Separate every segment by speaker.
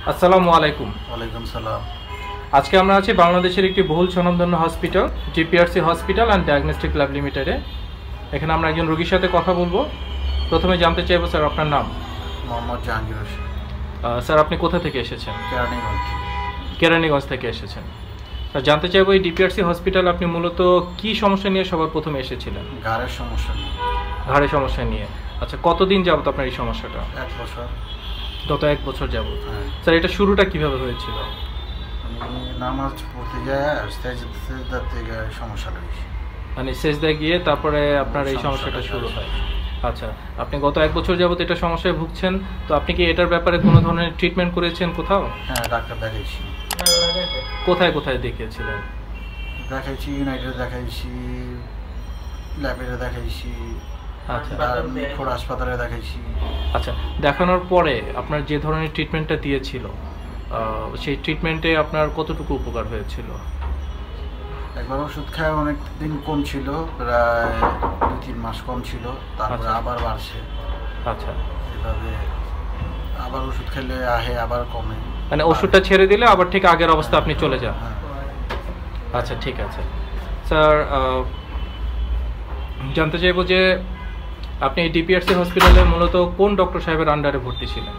Speaker 1: আসসালামু আলাইকুম।
Speaker 2: ওয়ালাইকুম সালাম।
Speaker 1: আজকে আমরা আছি বাংলাদেশের একটি বহুল স্বনামধন্য hospital GPRC hospital and diagnostic lab লিমিটেডে। এখানে আমরা একজন রোগীর সাথে কথা বলবো। প্রথমে জানতে চাইবো স্যার আপনার নাম।
Speaker 2: মোহাম্মদ জাহাঙ্গীর হোসেন।
Speaker 1: স্যার আপনি কোথা থেকে এসেছেন?
Speaker 2: কেরানীগঞ্জ।
Speaker 1: কেরানীগঞ্জ থেকে এসেছেন। স্যার জানতে চাইবো এই ডিপিআরসি হসপিটাল আপনি মূলত কি সমস্যা নিয়ে সবার প্রথমে এসেছিলেন?
Speaker 2: ঘাড়ের সমস্যা নিয়ে।
Speaker 1: ঘাড়ের সমস্যা নিয়ে। আচ্ছা, কতদিন যাবত আপনার এই সমস্যাটা?
Speaker 2: 1 বছর।
Speaker 1: গত 1 বছর যাবত।
Speaker 2: হ্যাঁ।
Speaker 1: স্যার এটা শুরুটা কিভাবে হয়েছিল?
Speaker 2: আমি নামাজ পড়তে যায় সেজদা থেকে সমস্যা লেগেছে।
Speaker 1: মানে সেজদায় গিয়ে তারপরে আপনার এই সমস্যাটা শুরু হয়। আচ্ছা, আপনি গত 1 বছর যাবত এটা সমস্যায় ভুগছেন, তো আপনি কি এটার ব্যাপারে কোনো ধরনের ট্রিটমেন্ট করেছেন কোথাও?
Speaker 2: হ্যাঁ, ডাক্তার দেখাইছি।
Speaker 1: কোথায় কোথায় দেখিয়েছিলেন?
Speaker 2: দেখাইছি, ইউনাইটেড দেখাইছি, ল্যাবের দেখাইছি,
Speaker 1: আচ্ছা
Speaker 2: মিরপুর হাসপাতালে দেখাইছি।
Speaker 1: আচ্ছা, দেখানোর পরে আপনার যে ধরনের ট্রিটমেন্টটা দিয়েছিল সেই ট্রিটমেন্টে আপনার কতটুকু উপকার হয়েছিল?
Speaker 2: একবার ওষুধ খায় অনেক দিন কম ছিল, প্রায় 2-3 মাস কম ছিল, তারপরে আবার বাড়ছে।
Speaker 1: আচ্ছা,
Speaker 2: এভাবে আবার ওষুধ খেলে আবার কমে,
Speaker 1: মানে ওষুধটা ছেড়ে দিলে আবার ঠিক আগের অবস্থা আপনি চলে যান।
Speaker 2: হ্যাঁ।
Speaker 1: আচ্ছা, ঠিক আছে স্যার। জানতে চাইবো যে আপনি এই ডিপিআরসি হসপিটালে মূলত কোন ডক্টর সাহেবের আন্ডারে ভর্তি ছিলেন?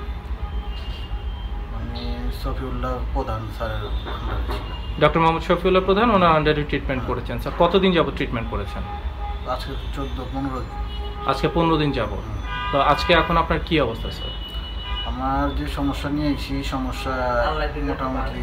Speaker 2: আমি শফিউল্লাহ প্রধান স্যারের আন্ডারে ছিলাম।
Speaker 1: ডক্টর মোহাম্মদ শফিউল্লাহ প্রধান ওনার আন্ডারে ট্রিটমেন্ট করেছেন। স্যার কতদিন যাবত ট্রিটমেন্ট করেছেন?
Speaker 2: আজকে 14-15 দিন।
Speaker 1: আজকে 15 দিন যাবত। তো আজকে এখন আপনার কি অবস্থা স্যার?
Speaker 2: আমার যে সমস্যা নিয়ে এসেছি, সমস্যা মোটামুটি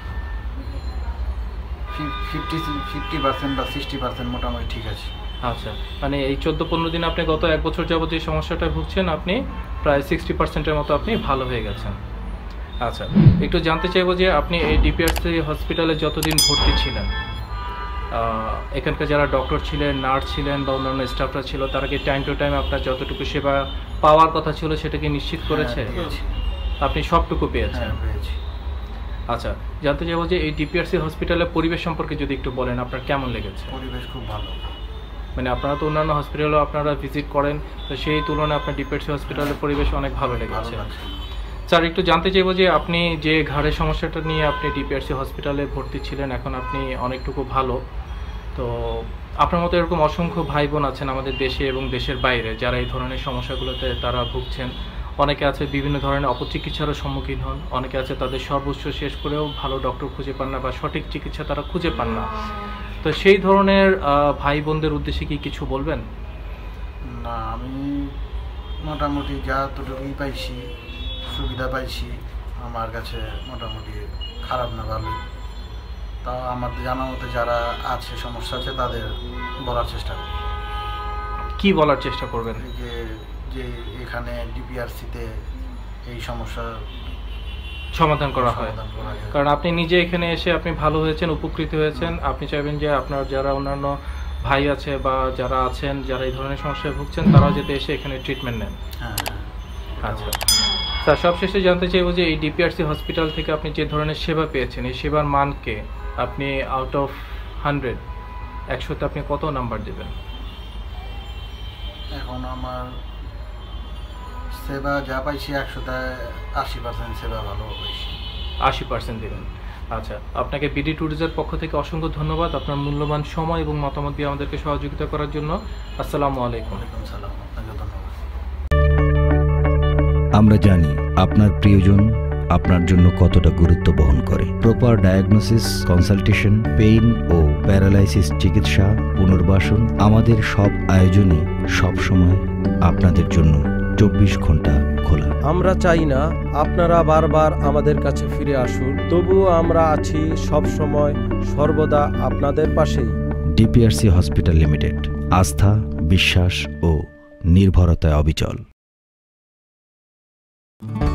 Speaker 2: 50% বা 60% মোটামুটি ঠিক আছে।
Speaker 1: আচ্ছা, মানে এই 14-15 দিন আপনি গত 1 বছর যাবত যে সমস্যাটা ভুগছেন আপনি প্রায় 60%-এর মতো আপনি ভালো হয়ে গেছেন। আচ্ছা, একটু জানতে চাইবো যে আপনি এই ডিপিআরসি হসপিটালে যতদিন ভর্তি ছিলেন এখানকার যারা ডক্টর ছিলেন, নার্স ছিলেন বা অন্যান্য স্টাফরা ছিল, তারা কি টাইম টু টাইম আপনার যতটুকু সেবা পাওয়ার কথা ছিল সেটাকে নিশ্চিত করেছে? আপনি সবটুকু পেয়েছেন?
Speaker 2: পেয়েছি।
Speaker 1: আচ্ছা, জানতে চাইবো যে এই ডিপিআরসি হসপিটালের পরিবেশ সম্পর্কে যদি একটু বলেন আপনার কেমন লেগেছে?
Speaker 2: পরিবেশ খুব ভালো।
Speaker 1: মানে আপনারা তো অন্যান্য হসপিটালও আপনারা ভিজিট করেন, তো সেই তুলনায় আপনার ডিপিআরসি হসপিটালের পরিবেশ অনেক ভালো লেগেছে। স্যার একটু জানতে চাইবো যে আপনি যে ঘাড়ের সমস্যাটা নিয়ে আপনি ডিপিআরসি হসপিটালে ভর্তি ছিলেন, এখন আপনি অনেকটুকু ভালো, তো আপনার মতো এরকম অসংখ্য ভাই বোন আছেন আমাদের দেশে এবং দেশের বাইরে যারা এই ধরনের সমস্যাগুলোতে তারা ভুগছেন। অনেকে আছে বিভিন্ন ধরনের অপচিকিৎসারও সম্মুখীন হন, অনেকে আছে তাদের সর্বোচ্চ শেষ করেও ভালো ডক্টর খুঁজে পান না বা সঠিক চিকিৎসা তারা খুঁজে পান না। তো সেই ধরনের ভাই বোনদের উদ্দেশ্যে কি কিছু বলবেন?
Speaker 2: না, আমি মোটামুটি যতটুকুই পাইছি, সুবিধা পাইছি, আমার কাছে মোটামুটি খারাপ না, ভালোই। তা আমার জানা মতে যারা আছে, সমস্যা আছে, তাদের বলার চেষ্টা করি।
Speaker 1: কি বলার চেষ্টা করবেন?
Speaker 2: যে এখানে ডিপিআরসিতে এই সমস্যার
Speaker 1: সমাধান করা হয়, কারণ আপনি নিজে এখানে এসে আপনি ভালো হয়েছেন, উপকৃত হয়েছেন। আপনি চাইবেন যে আপনার যারা অন্যান্য ভাই আছে বা যারা আছেন যারা এই ধরনের সমস্যায় ভুগছেন তারাও যাতে এসে এখানে ট্রিটমেন্ট নেন।
Speaker 2: হ্যাঁ।
Speaker 1: আচ্ছা স্যার, সবশেষে জানতে চাইবো যে এই ডিপিআরসি হসপিটাল থেকে আপনি যে ধরনের সেবা পেয়েছেন, এই সেবার মানকে আপনি আউট অফ 100তে আপনি কত নাম্বার দেবেন?
Speaker 2: এখন আমার সেবা যা পাইছি 100তে 80% সেবা ভালো পাইছি।
Speaker 1: 80% দেবেন। আচ্ছা, আপনাকে বিডি ট্যুরিজমের পক্ষ থেকে অসংখ্য ধন্যবাদ আপনার মূল্যবান সময় এবং মতামত দিয়ে আমাদেরকে সহযোগিতা করার জন্য। আসসালামু আলাইকুম।
Speaker 2: ওয়ালাইকুম সালাম। আপনাকে ধন্যবাদ।
Speaker 3: আমরা জানি আপনার প্রিয়জন আপনার জন্য কতটা গুরুত্ব বহন করে। প্রপার ডায়াগনোসিস, কনসালটেশন, পেইন ও প্যারালাইসিস চিকিৎসা, পুনর্বাসন, আমাদের সব আয়োজনে সবসময় আপনাদের জন্য 24 ঘন্টা খোলা।
Speaker 4: আমরা চাই না আপনারা বারবার আমাদের কাছে ফিরে আসুন, তবুও আমরা আছি সব সময় সর্বদা আপনাদের পাশেই।
Speaker 3: ডিপিআরসি হসপিটাল লিমিটেড, আস্থা, বিশ্বাস ও নির্ভরতায় অবিচল।